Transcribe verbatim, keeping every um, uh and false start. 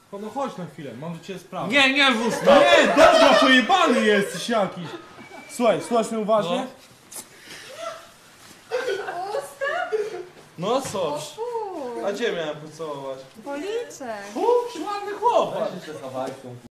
No chodź na chwilę, mam do ciebie sprawę. Nie, nie w usta! Nie, dobra, pojebany jesteś jakiś. Słuchaj, słuchasz mnie uważnie? No co? Fu, A gdzie miałem pocałować? policzek. Uuu, ładny chłopak!